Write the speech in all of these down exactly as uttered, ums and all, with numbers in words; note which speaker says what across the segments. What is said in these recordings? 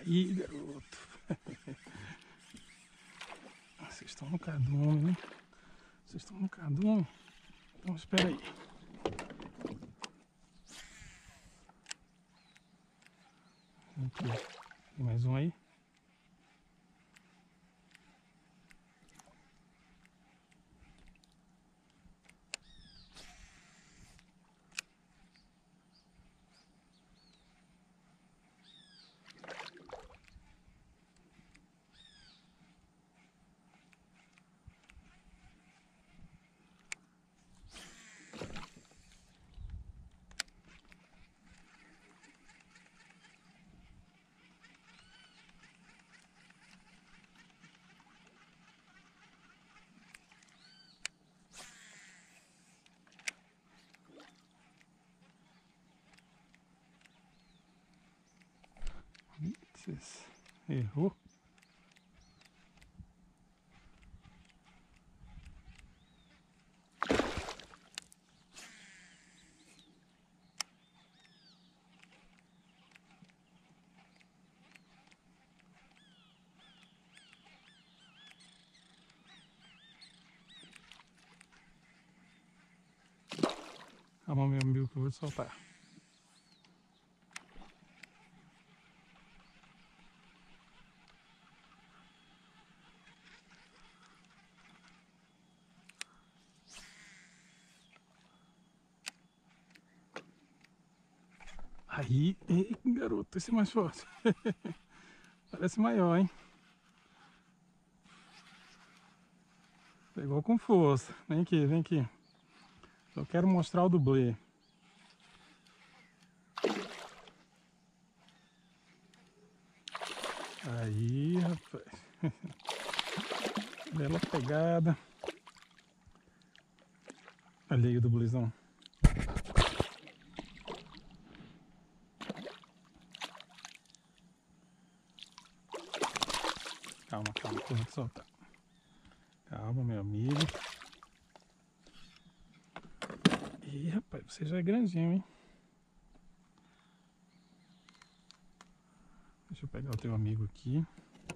Speaker 1: Aí, garoto. Vocês estão no cardume, né? Vocês estão no cardume? Então espera aí. Aqui. Tem mais um aí. Errou. Calma, meu amigo, que eu vou te soltar. Aí, ei, garoto, esse é mais forte. Parece maior, hein? Pegou com força. Vem aqui, vem aqui. Eu quero mostrar o dublê. Aí, rapaz. Bela pegada. Olha aí o dublezão. Calma, calma, que eu vou te soltar. Calma, meu amigo. Ih, rapaz, você já é grandinho, hein? Deixa eu pegar o teu amigo aqui.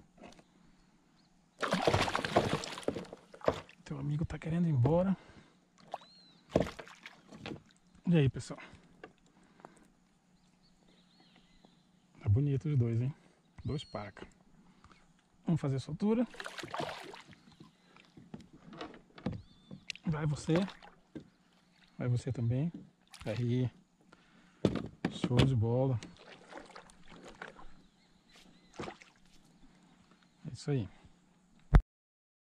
Speaker 1: Teu amigo tá querendo ir embora. E aí, pessoal? Tá bonito os dois, hein? Dois paracas. Vamos fazer a soltura. Vai você. Vai você também. Aí. Show de bola. É isso aí.